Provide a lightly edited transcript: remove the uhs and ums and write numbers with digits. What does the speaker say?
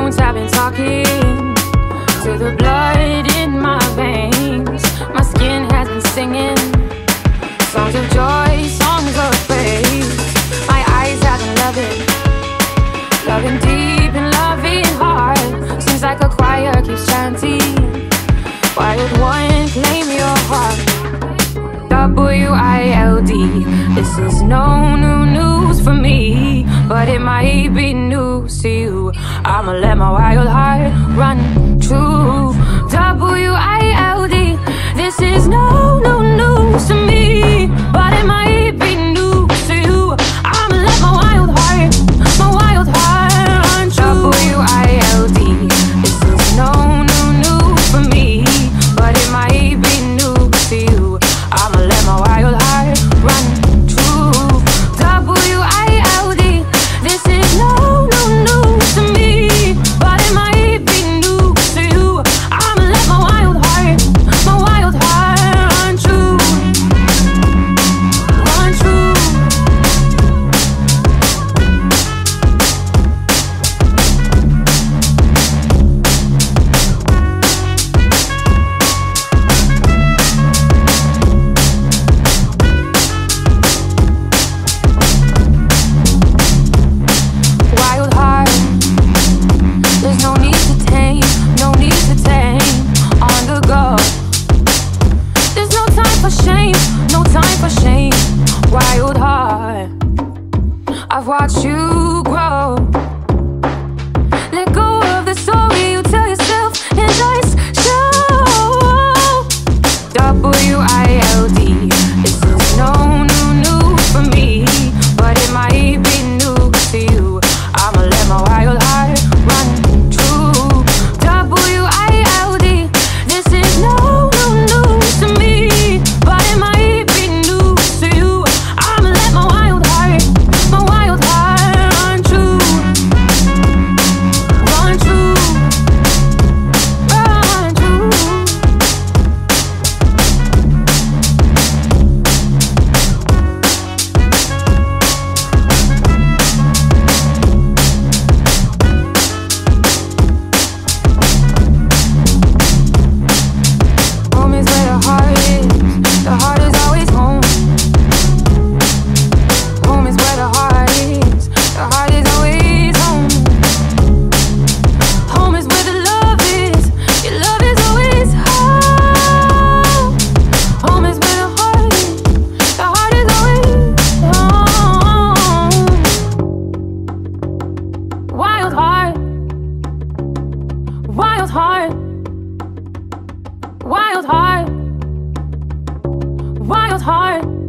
bones have been talking to the blood in my veins. My skin has been singing songs of joy, songs of praise. My eyes have been loving, loving deep and loving hard. Seems like a choir keeps chanting, wild one, claim your heart. WILD, this is no new news for me, but it might be news to you. I'ma let my wild heart run true. WILD, this is no new news to me, but it might be news to you. I'ma let my wild heart run true. WILD, this is no new news for me, but it might be news to you. I'ma let my wild heart run true. WILD, this is no new news to me, but it might be news to you. I'ma let my wild heart run true. Run true. Wild heart, there's no need to tame, no need to tame. On the go, there's no time for shame, no time for shame. Wild heart, I've watched you grow. Let go of the story you tell yourself and just show. WILD, this is no new news for me, but it might be news to you. I'ma let my wild heart run true. WILD, this is no new news to me, but it might be news to you. I'ma let my wild heart run true. Run true. Run true. Home is where the heart is. The heart is always home. Home is where the heart is. The heart is always home. Home is where the love is. Your love is always home. Home is where the heart is. The heart is always home. Wild heart. Wild heart. Wild heart. Wild heart.